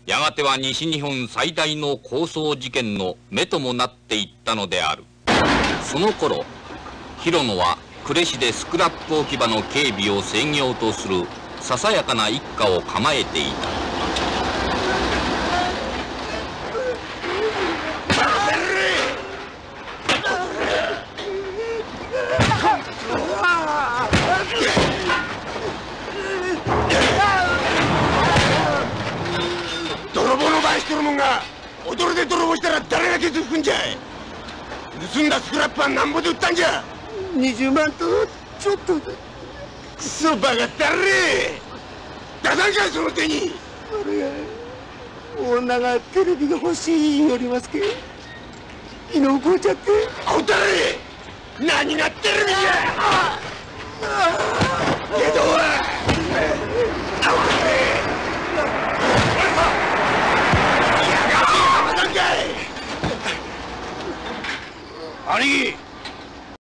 やがては西日本最大の抗争事件の目ともなっていったのである。その頃広野は呉市でスクラップ置き場の警備を制御とするささやかな一家を構えていた。 泥棒の場合しとるもんが踊りで泥棒したら誰が傷つくんじゃい。盗んだスクラップはなんぼで売ったんじゃ。20万とちょっと。クソバカだれ出さんかいその手に。女がテレビが欲しい言いよりますけ昨日こうちゃってあおたれ何がテレビじゃ。けど兄貴